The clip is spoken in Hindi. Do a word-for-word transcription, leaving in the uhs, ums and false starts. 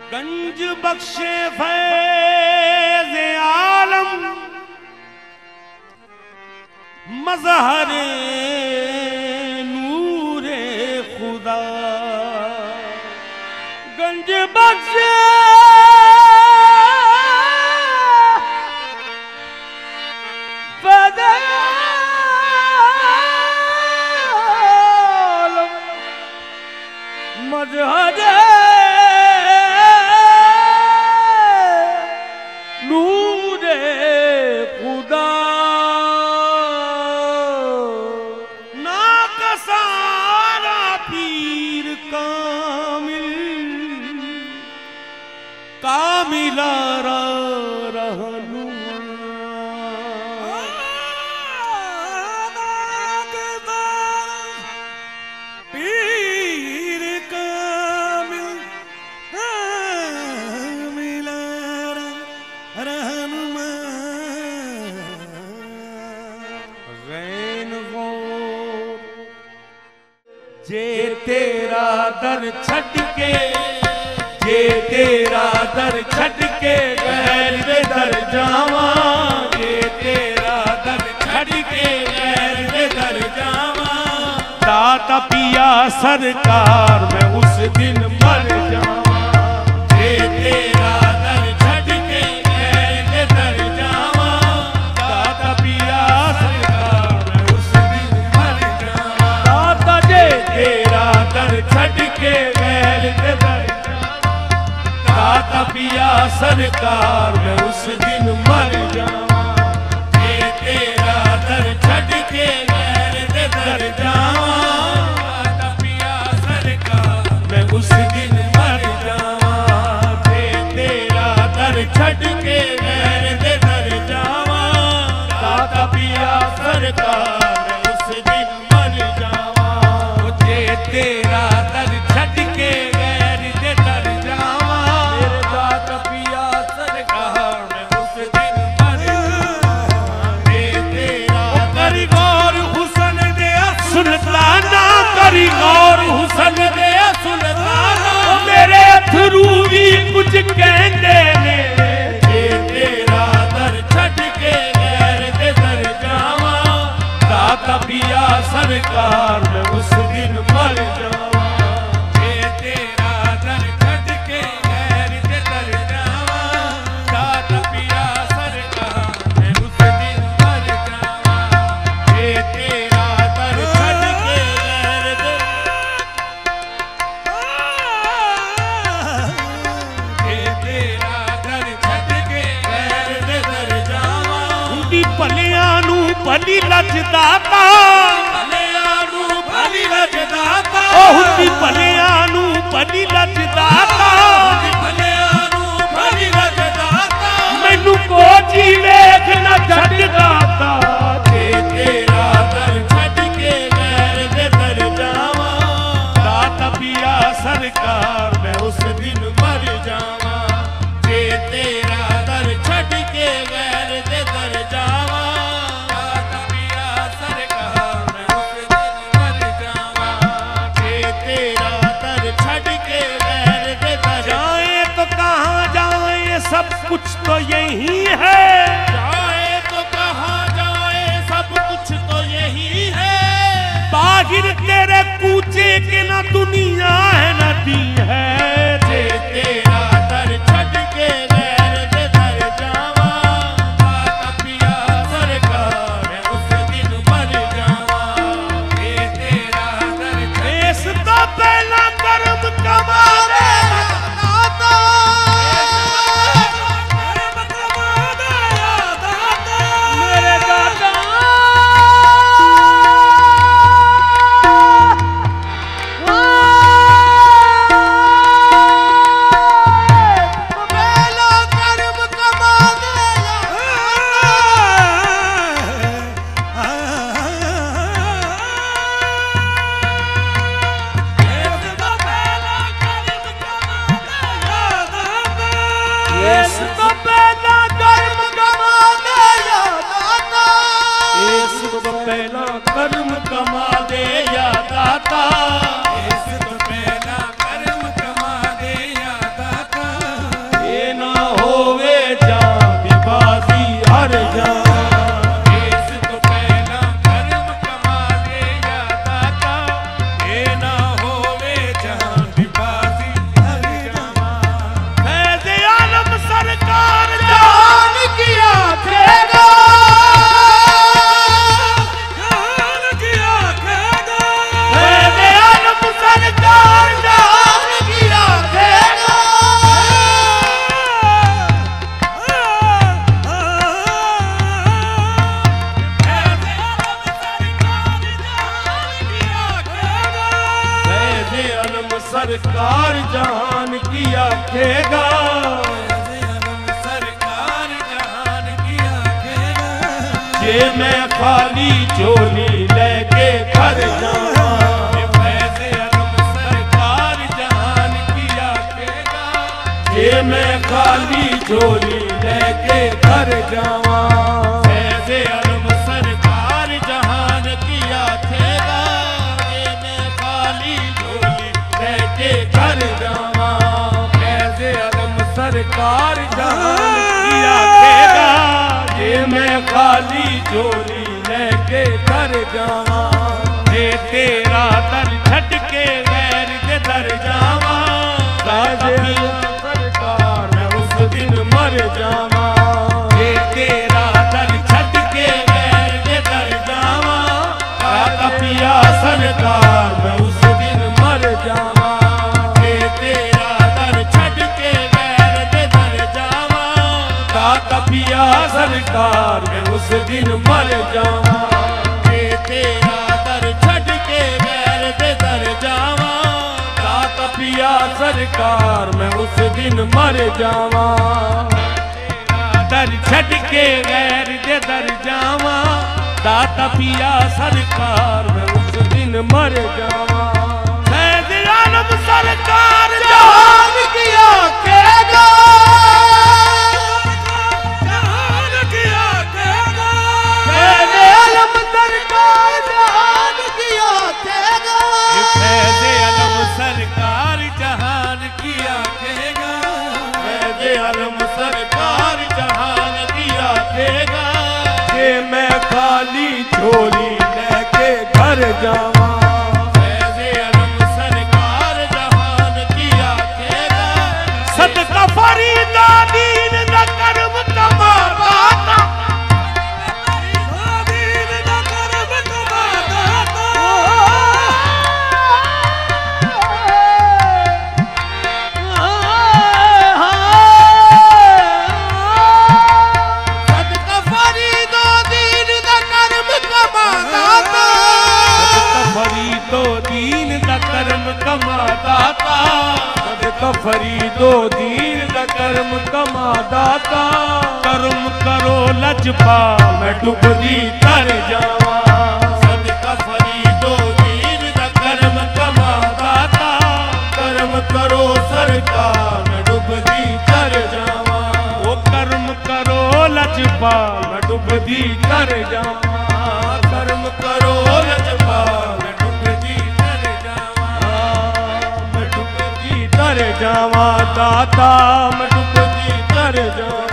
गंज बख्शे फैज़ आलम मज़हर नूरे खुदा गंज बख्शे फैज़ आलम मज़हर जे तेरा दर छट के जे तेरा दर छट के गैर दे दर जावा जे तेरा दर छट के गैर दे दर जावा दाता पिया सरकार मैं उस दिन मर जावा जे तेरा दर छट के गैर दे दर जावा दाता पिया सरकार मैं उस दिन मर जावा दाता जे तेरा दर छट के गैर दे दर दाता पिया सरकार मैं उस दिन मर जावा जे तेरा दर छट के गैर दे दर जावा दाता पिया सरकार मैं उस दिन मर जावा जे तेरा दर छट के गैर दे दर जावा दाता पिया सरकार मैं उस दिन मर जावा जे तेरा दर छट के गैर दे दर जावा मेरे दाता पिया सरकार मैं उस दिन मर जावा जे तेरा करी गौर हुसन दे सुल्ताना करी गौर हुसन दे सुल्ताना मेरे अथरू भी कुछ कहंदे ने जे तेरा दर छट के गैर दे दर जावा दाता पिया सरकार मैं उस दिन मर जावा जे तेरा दर छट के गैर दे दर जावा दाता पिया सरकार मैं उस दिन मर जावा जे तेरा दर छट के गैर दे जे तेरा दर छट के गैर दे दर जावा हुंदी भलियां नू भली लजदाता भलियां नू भली लजदाता ओ हुंदी भलियां नू भली लजदाता भलियां नू भली लजदाता मैनू कोची वेख ना छड़ दाता जे तेरा दर छड़ के गैर दे दर जावा दाता पिया सरकार मैं उस दिन मर जावा जे तेरा दर छड़ के गैर दे दर जावा दाता पिया सरकार मैं उस दिन मर जावा जे तेरा दर छड़ के गैर दे दर जाए तो कहाँ जाए सब कुछ तो यही है जाए तो कहाँ जाए सब कुछ तो यही है बाहिर तेरे कूचे के ना दुनिया है ना दी है जे तेरा दर छड़ के गैर दे दर जावा दाता पिया सरकार मैं उस दिन मर जावा जे तेरा दर देश तो पहला कर्म कमा दे दाता कर्म कमा दे दाता मेरे दाता पहला कर्म कमा दे इस तो पहला कर्म कमा दे दाता इस तो पहला कर्म कमा दे या दाता इस तो पहला कर्म कमा दे या दाता जहान की आखेगा, सरकार जहान की आखेगा। जे मैं खाली झोली लेके घर जावा, फैज़े आलम सरकार जहान की आखेगा। जे मैं खाली झोली लेके घर जावा, फैज़े आलम सरकार जहान की आखेगा। जे मैं खाली झोली लेके घर जावा, फैज़े आलम सरकार जहान की आखेगा। जे मैं खाली झोली लेके घर जावा, जे तेरा दर छट के गैर दे दर जावा, सरकार मैं उस दिन मर जावा। जे तेरा दर छट के गैर दे दर जावा, दाता पिया सरकार मैं उस दिन मर जावा। जे तेरा दर छट के गैर दे दर जावा, दाता पिया सरकार मैं उस दिन मर जावा। जे तेरा दर छट के गैर दे दर जावा, दाता पिया सरकार मैं उस दिन मर जावा। दर छट के गैर दे दर जावा, दाता पिया सरकार मैं उस दिन मर जावा। फैज़े आलम सरकार जहान की आखेगा, जहान की आखेगा। फैज़े आलम सरकार जहान की आखेगा, फैज़े आलम सरकार जहान की आखेगा। फैज़े आलम सरकार जहान की आखेगा। जे मैं खाली झोली लेके घर जावा, फैज़े आलम सरकार जहान की आखेगा। सदका फरीदा दीन दा करम कमाता, दीन दा करम कमाता। सदका फरीदा दीन दा करम कमाता, सदका फरीदो दीन दा करम कमाता। सदका फरीदो दीन दा करम कमाता। करम करो लजपा मैं डुबदी तर जावा, सदका फरीदो दीन दा करम कमाता। करम करो सरकार मैं डुबदी तर जावा, वो कर्म करो लजपा मैं डुबदी तर जावा। कर्म करो लजपा मैं डुबदी तर जावा, मैं डुबदी तर जावा। दाता मैं डुबदी तर जावा।